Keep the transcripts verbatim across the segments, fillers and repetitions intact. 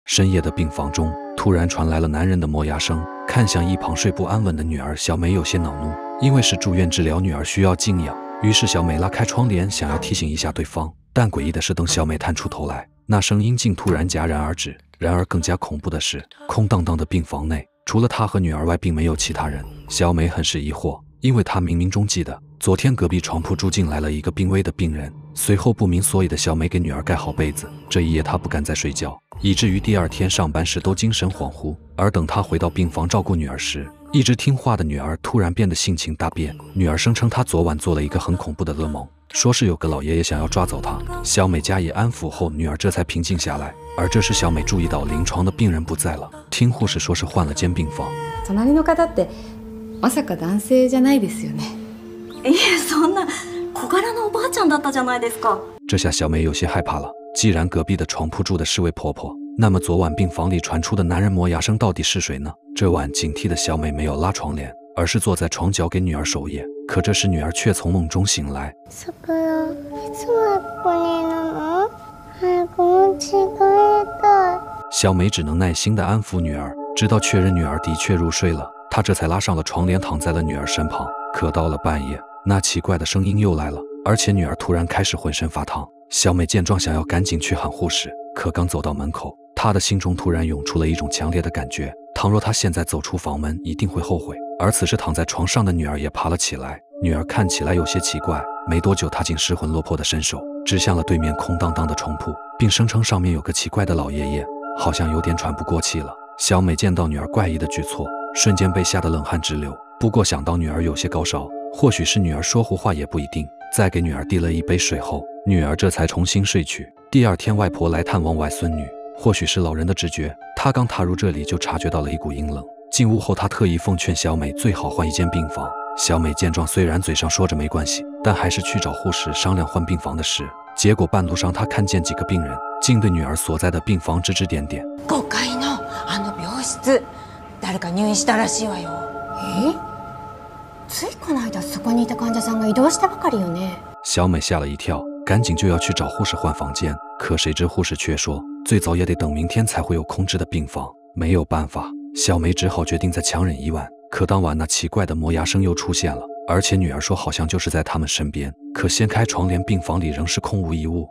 深夜的病房中，突然传来了男人的磨牙声。看向一旁睡不安稳的女儿，小美有些恼怒，因为是住院治疗，女儿需要静养。于是小美拉开窗帘，想要提醒一下对方。但诡异的是，等小美探出头来，那声音竟突然戛然而止。然而更加恐怖的是，空荡荡的病房内，除了她和女儿外，并没有其他人。小美很是疑惑，因为她冥冥中记得，昨天隔壁床铺住进来了一个病危的病人。随后不明所以的小美给女儿盖好被子，这一夜她不敢再睡觉，以至于第二天上班时都精神恍惚。而等她回到病房照顾女儿时，一直听话的女儿突然变得性情大变。女儿声称她昨晚做了一个很恐怖的噩梦，说是有个老爷爷想要抓走她。小美加以安抚后，女儿这才平静下来。而这时小美注意到临床的病人不在了，听护士说是换了间病房。 隣の方ってまさか男性じゃないですよね？ いえ、そんな小柄なおばあちゃんだったじゃないですか。 这下小美有些害怕了。既然隔壁的床铺住的是位婆婆，那么昨晚病房里传出的男人磨牙声到底是谁呢？这晚警惕的小美没有拉窗帘，而是坐在床角给女儿守夜。可这时女儿却从梦中醒来。 さくら、いつもここにいるの？早くお家帰りたい。 小美只能耐心地安抚女儿，直到确认女儿的确入睡了，她这才拉上了窗帘，躺在了女儿身旁。可到了半夜，那奇怪的声音又来了，而且女儿突然开始浑身发烫。小美见状，想要赶紧去喊护士，可刚走到门口，她的心中突然涌出了一种强烈的感觉，倘若她现在走出房门，一定会后悔。而此时躺在床上的女儿也爬了起来，女儿看起来有些奇怪，没多久她竟失魂落魄地伸手指向了对面空荡荡的床铺，并声称上面有个奇怪的老爷爷，好像有点喘不过气了。小美见到女儿怪异的举措，瞬间被吓得冷汗直流。不过想到女儿有些高烧，或许是女儿说胡话也不一定。在给女儿递了一杯水后，女儿这才重新睡去。第二天外婆来探望外孙女，或许是老人的直觉，她刚踏入这里就察觉到了一股阴冷。进屋后她特意奉劝小美最好换一间病房。小美见状，虽然嘴上说着没关系，但还是去找护士商量换病房的事。结果半路上她看见几个病人，竟对女儿所在的病房指指点点。 ごかいのあの病室、誰か入院したらしいわよ。 え？ついこの間そこにいた患者さんが移動したばかりよね。 小美吓了一跳，赶紧就要去找护士换房间，可谁知护士却说最早也得等明天才会有空置的病房。没有办法，小美只好决定再强忍一晚。可当晚那奇怪的磨牙声又出现了，而且女儿说好像就是在他们身边。可掀开窗帘，病房里仍是空无一物。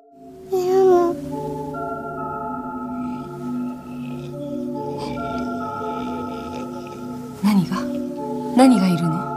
何が？何がいるの？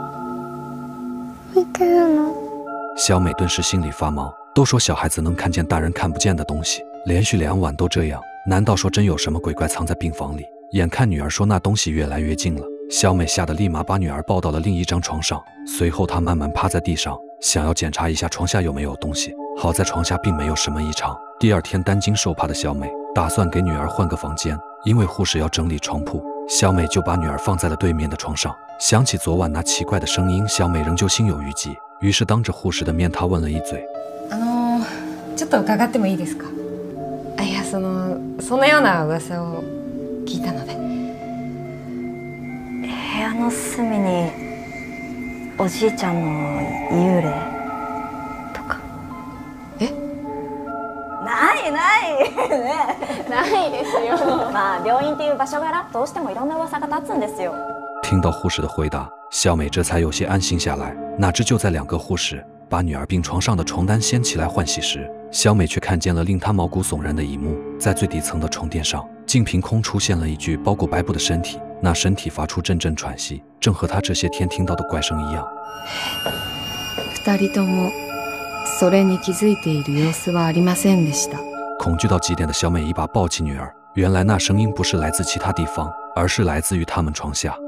小美顿时心里发毛，都说小孩子能看见大人看不见的东西，连续两晚都这样，难道说真有什么鬼怪藏在病房里？眼看女儿说那东西越来越近了，小美吓得立马把女儿抱到了另一张床上，随后她慢慢趴在地上，想要检查一下床下有没有东西。好在床下并没有什么异常。第二天担惊受怕的小美打算给女儿换个房间，因为护士要整理床铺，小美就把女儿放在了对面的床上。想起昨晚那奇怪的声音，小美仍旧心有余悸，于是当着护士的面她问了一嘴： あのちょっと伺ってもいいですか？いや、そのそのような噂を聞いたので。 部屋の隅におじいちゃんの幽霊とか。 え？ ないないね。 ないですよ。 まあ病院っていう場所柄、どうしてもいろんな噂が立つんですよ。 听到护士的回答，小美这才有些安心下来。哪知就在两个护士把女儿病床上的床单掀起来换洗时，小美却看见了令她毛骨悚然的一幕。在最底层的床垫上，竟凭空出现了一具包裹白布的身体，那身体发出阵阵喘息，正和她这些天听到的怪声一样。 二人ともそれに気づいている様子はありませんでした。 恐惧到极点的小美一把抱起女儿，原来那声音不是来自其他地方，而是来自于他们床下。